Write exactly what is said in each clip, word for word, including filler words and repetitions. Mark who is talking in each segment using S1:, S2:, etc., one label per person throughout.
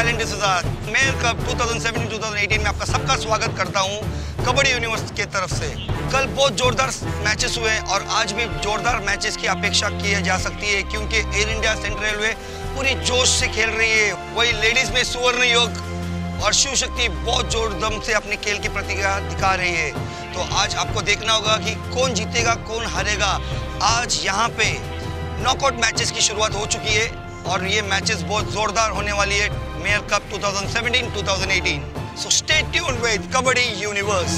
S1: Challenge D'Souza mayor cup दो हज़ार सत्रह दो हज़ार अठारह में आपका सबका स्वागत करता हूं कबड्डी यूनिवर्स की तरफ से। कल बहुत जोरदार मैचेस हुए और आज भी जोरदार मैचेस की अपेक्षा की जा सकती है क्योंकि एयर इंडिया सेंट्रल रेलवे पूरी जोश से खेल रही है। वही लेडीज में सुवर्ण योग और शिव शक्ति बहुत जोरदम से अपने खेल की प्रतिभा दिखा रही है। तो आज आपको देखना होगा कि कौन जीतेगा कौन हारेगा। आज यहाँ पे नॉकआउट मैचेस की शुरुआत हो चुकी है और ये मैचेस बहुत जोरदार होने वाली है मेयर कप दो हज़ार सत्रह दो हज़ार अठारह। So stay tuned with kabaddi universe.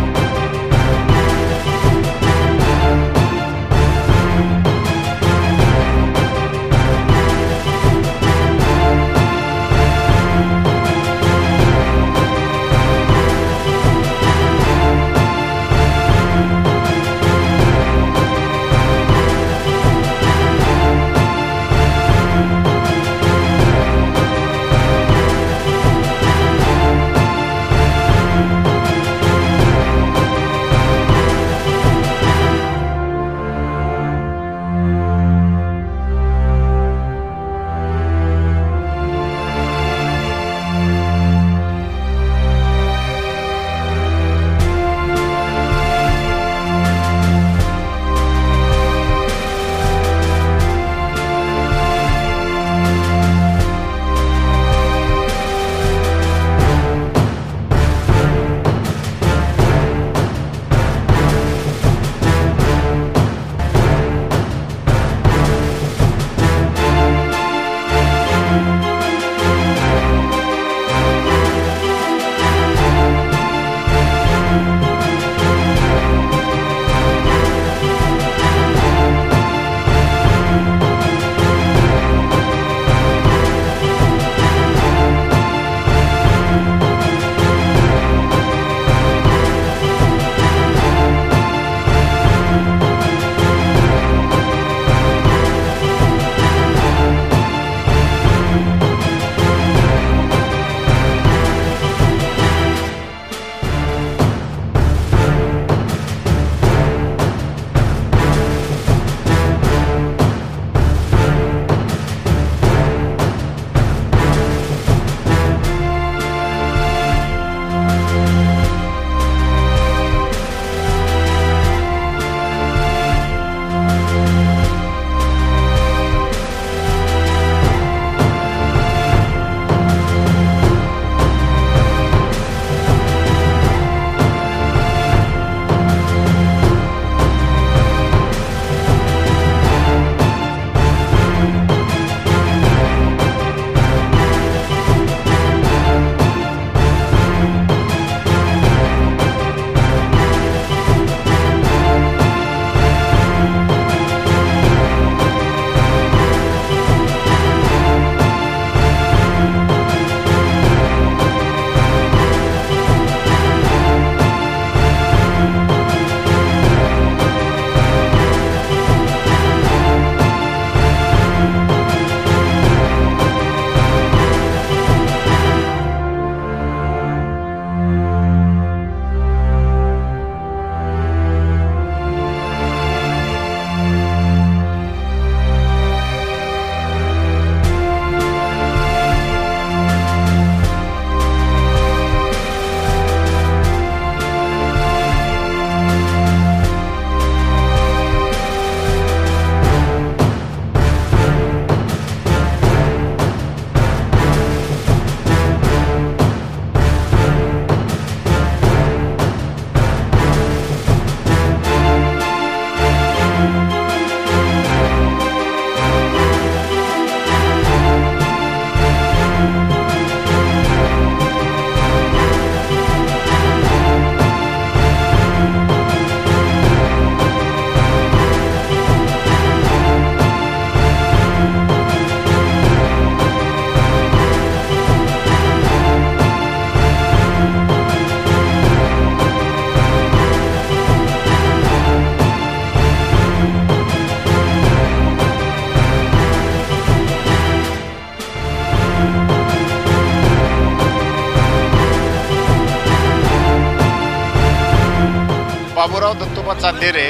S2: Baburao Dattoba Chandere,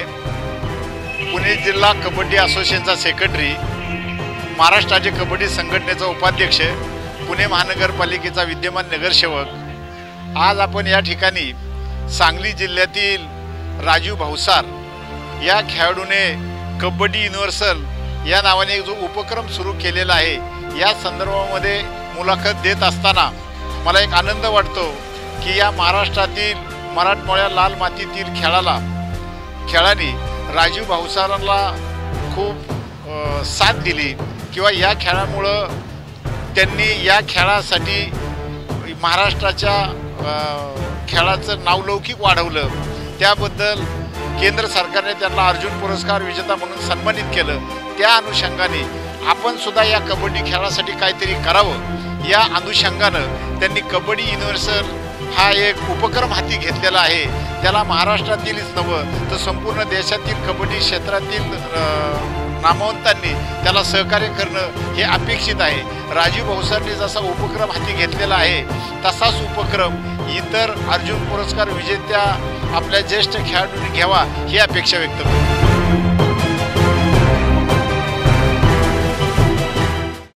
S2: Pune जिल्हा कबड्डी असोसिएशनचा सेक्रेटरी, महाराष्ट्र राज्य कबड्डी संघटनेचा उपाध्यक्ष पुणे महानगरपालिकेचा विद्यमान नगरसेवक। आज आपण या ठिकाणी सांगली जिल्ह्यातील राजू भावसार या खेळाडूने कबड्डी युनिव्हर्सल या नावाने जो उपक्रम सुरू केलेला आहे, या संदर्भामध्ये मुलाखत देत असताना मला एक आनंद वाटतो की या महाराष्ट्रातील मराठमोळ्या लाल मातीतील खेळाला खेळाने राजू भावसारांना खूप साथ दिली किंवा या खेळामुळं त्यांनी या खेळासाठी महाराष्ट्राच्या खेळाचं नावलौकिक वाढवलं। त्याबद्दल केंद्र सरकारने त्यांना अर्जुन पुरस्कार विजेता म्हणून सन्मानित केलं। त्या अनुषंगाने आपण सुद्धा या कबड्डी खेळासाठी काहीतरी करावं, या अनुषंगानं त्यांनी कबड्डी युनिव्हर्सल हा एक उपक्रम हाती घेतलेला आहे। त्याला महाराष्ट्रातीलच नव्हे तर संपूर्ण देशातील कबड्डी क्षेत्रातील नामवंतांनी त्याला सहकार्य करणं हे अपेक्षित आहे। राजू भावसारने जसा उपक्रम हाती घेतलेला आहे तसाच उपक्रम इतर अर्जुन पुरस्कार विजेत्या आपल्या ज्येष्ठ खेळाडूंनी घ्यावा ही अपेक्षा व्यक्त करतो।